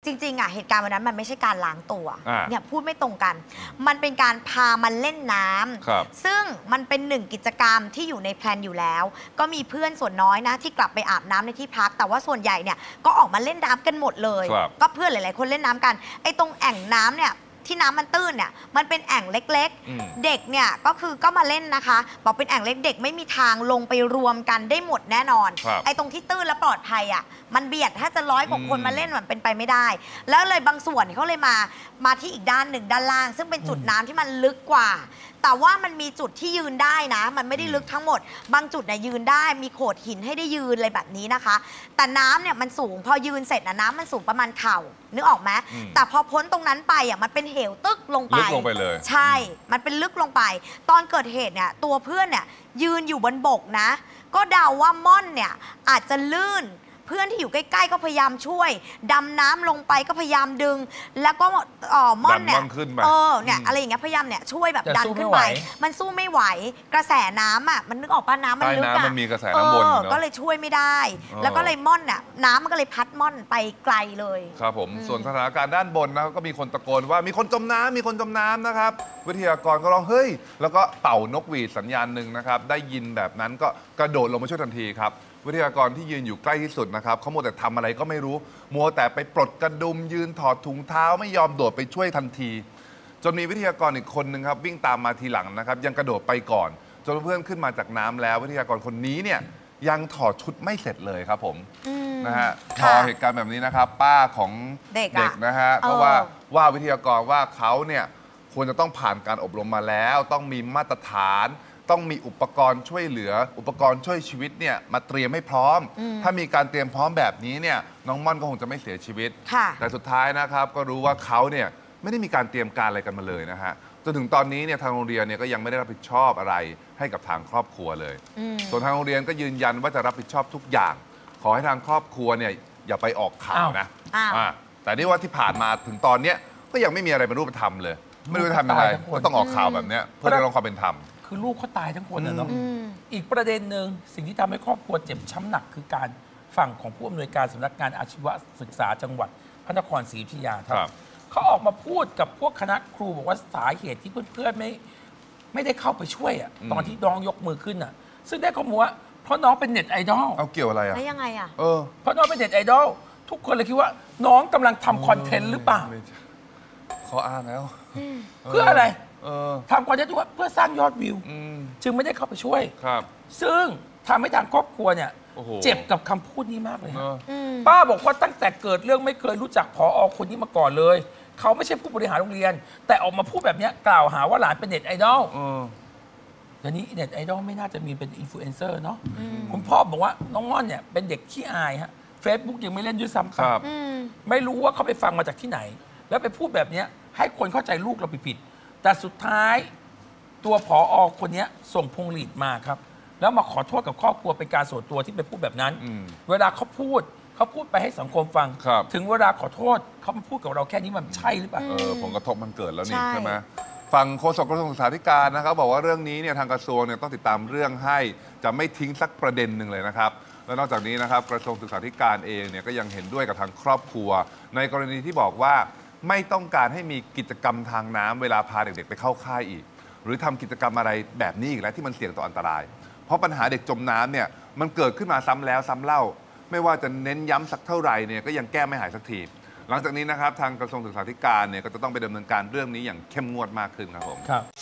จริงๆเหตุการณ์วันนั้นมันไม่ใช่การล้างตัวเนี่ยพูดไม่ตรงกันมันเป็นการพามันเล่นน้ำซึ่งมันเป็นหนึ่งกิจกรรมที่อยู่ในแพลนอยู่แล้วก็มีเพื่อนส่วนน้อยนะที่กลับไปอาบน้ำในที่พักแต่ว่าส่วนใหญ่เนี่ยก็ออกมาเล่นน้ำกันหมดเลยก็เพื่อนหลายๆคนเล่นน้ำกันไอ้ตรงแอ่งน้ำเนี่ยที่น้ำมันตื้นเนี่ยมันเป็นแอ่งเล็กๆเด็กเนี่ยก็มาเล่นนะคะบอกเป็นแอ่งเล็กเด็กไม่มีทางลงไปรวมกันได้หมดแน่นอนไอ้ตรงที่ตื้นและปลอดภัยมันเบียดถ้าจะ100 กว่าคนมาเล่นมันเป็นไปไม่ได้แล้วเลยบางส่วนเขาเลยมาที่อีกด้านหนึ่งด้านล่างซึ่งเป็นจุดน้ำที่มันลึกกว่าแต่ว่ามันมีจุดที่ยืนได้นะมันไม่ได้ลึกทั้งหมดบางจุดเนี่ยยืนได้มีโขดหินให้ได้ยืนอะไรแบบนี้นะคะแต่น้ำเนี่ยมันสูงพอยืนเสร็จน้ำมันสูงประมาณเข่านึกออกไหมแต่พอพ้นตรงนั้นไปมันเป็นเหวตึกลงไปลึกลงไปเลยใช่มันเป็นลึกลงไปตอนเกิดเหตุเนี่ยตัวเพื่อนเนี่ยยืนอยู่บนบกนะก็เดาว่าม่อนเนี่ยอาจจะลื่นเพื่อนที่อยู่ใกล้ๆก็พยายามช่วยดำน้ำลงไปก็พยายามดึงแล้วก็ม่อนเนี่ยเนี่ยอะไรอย่างเงี้ยพยายามเนี่ยช่วยแบบดันขึ้นไปมันสู้ไม่ไหวกระแสน้ำมันนึกออกป่ะน้ำมันลึกมันมีกระแสน้ำวนก็เลยช่วยไม่ได้แล้วก็เลยม่อนเนี่ยน้ำมันก็เลยพัดม่อนไปไกลเลยครับผมส่วนสถานการณ์ด้านบนนะก็มีคนตะโกนว่ามีคนจมน้ำมีคนจมน้ำนะครับวิทยากรก็ร้องเฮ้ยแล้วก็เป่านกหวีดสัญญาณหนึ่งนะครับได้ยินแบบนั้นก็กระโดดลงมาช่วยทันทีครับวิทยากรที่ยืนอยู่ใกล้ที่สุดนะครับเขามัวแต่ทำอะไรก็ไม่รู้มัวแต่ไปปลดกระดุมยืนถอดถุงเท้าไม่ยอมโดดไปช่วยทันทีจนมีวิทยากรอีกคนหนึ่งครับวิ่งตามมาทีหลังนะครับยังกระโดดไปก่อนจนเพื่อนขึ้นมาจากน้ำแล้ววิทยากรคนนี้เนี่ยยังถอดชุดไม่เสร็จเลยครับผมนะฮะพอเหตุการณ์แบบนี้นะครับป้าของเด็กนะฮะเพราะว่าวิทยากรว่าเขาเนี่ยควรจะต้องผ่านการอบรมมาแล้วต้องมีมาตรฐานต้องมีอุปกรณ์ช่วยเหลืออุปกรณ์ช่วยชีวิตเนี่ยมาเตรียมให้พร้อมถ้ามีการเตรียมพร้อมแบบนี้เนี่ยน้องม่อนก็คงจะไม่เสียชีวิตแต่สุดท้ายนะครับก็รู้ว่าเขาเนี่ยไม่ได้มีการเตรียมการอะไรกันมาเลยนะฮะจนถึงตอนนี้เนี่ยทางโรงเรียนเนี่ยก็ยังไม่ได้รับผิดชอบอะไรให้กับทางครอบครัวเลยส่วนทางโรงเรียนก็ยืนยันว่าจะรับผิดชอบทุกอย่างขอให้ทางครอบครัวเนี่ยอย่าไปออกข่าวนะแต่นี่ว่าที่ผ่านมาถึงตอนนี้ก็ยังไม่มีอะไรเป็นรูปธรรมเลยไม่รู้จะทำยังไงก็ต้องออกข่าวแบบนี้เพื่อได้รับความเป็นธรรมคือลูกเขาตายทั้งคนเนาะอีกประเด็นหนึ่งสิ่งที่ทำให้ครอบครัวเจ็บช้ำหนักคือการฝั่งของผู้อำนวยการสำนักงานอาชีวศึกษาจังหวัดพระนครศรีอยุธยาครับเขาออกมาพูดกับพวกคณะครูบอกว่าสาเหตุที่เพื่อนๆไม่ได้เข้าไปช่วยตอนที่น้องยกมือขึ้นซึ่งได้ข้อมูลว่าเพราะน้องเป็นเน็ตไอดอลเอาเกี่ยวอะไรแล้วยังไงเพราะน้องเป็นเน็ตไอดอลทุกคนเลยคิดว่าน้องกำลังทำคอนเทนต์หรือเปล่าเขาอ้างแล้วเพื่ออะไรทำคอนเทนต์เพื่อสร้างยอดวิวจึงไม่ได้เข้าไปช่วยซึ่งทำให้ทางครอบครัวเนี่ยเจ็บกับคำพูดนี้มากเลยป้าบอกว่าตั้งแต่เกิดเรื่องไม่เคยรู้จักผอ.คนนี้มาก่อนเลยเขาไม่ใช่ผู้บริหารโรงเรียนแต่ออกมาพูดแบบนี้กล่าวหาว่าหลานเป็นเน็ตไอดอลเดี๋ยวนี้เน็ตไอดอลไม่น่าจะมีเป็นอินฟลูเอนเซอร์เนาะคุณพ่อบอกว่าน้องม่อนเนี่ยเป็นเด็กขี้อายฮะ Facebook ยังไม่เล่นด้วยซ้ำไปไม่รู้ว่าเขาไปฟังมาจากที่ไหนแล้วไปพูดแบบนี้ให้คนเข้าใจลูกเราผิดแต่สุดท้ายตัวผอ.คนนี้ส่งพวงหลีดมาครับแล้วมาขอโทษกับครอบครัวเป็นการส่วนตัวที่ไปพูดแบบนั้นเวลาเขาพูดไปให้สังคมฟังถึงเวลาขอโทษเขามาพูดกับเราแค่นี้มันใช่หรือเปล่าผลกระทบมันเกิดแล้วนี่ใช่ไหมฝั่งโฆษกกระทรวงศึกษาธิการนะครับบอกว่าเรื่องนี้เนี่ยทางกระทรวงเนี่ยต้องติดตามเรื่องให้จะไม่ทิ้งสักประเด็นหนึ่งเลยนะครับและนอกจากนี้นะครับกระทรวงศึกษาธิการเองเนี่ยก็ยังเห็นด้วยกับทางครอบครัวในกรณีที่บอกว่าไม่ต้องการให้มีกิจกรรมทางน้ำเวลาพาเด็กๆไปเข้าค่ายอีกหรือทำกิจกรรมอะไรแบบนี้อีกแล้วที่มันเสี่ยงต่ออันตรายเพราะปัญหาเด็กจมน้ำเนี่ยมันเกิดขึ้นมาซ้ำแล้วซ้ำเล่าไม่ว่าจะเน้นย้ำสักเท่าไหร่เนี่ยก็ยังแก้ไม่หายสักทีหลังจากนี้นะครับทางกระทรวงศึกษาธิการเนี่ยก็จะต้องไปดำเนินการเรื่องนี้อย่างเข้มงวดมากขึ้นครับผม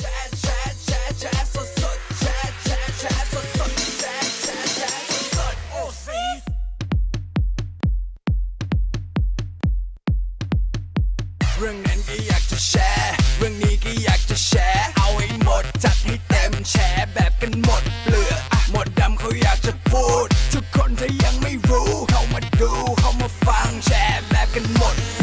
เรื่องนั้นก็อยากจะแชร์เรื่องนี้ก็อยากจะแชร์เอาให้หมดจัดให้เต็มแชร์แบบกันหมดเปลือกหมดดำเขาอยากจะพูดทุกคนถ้ายังไม่รู้เข้ามาดูเข้ามาฟังแชร์แบบกันหมด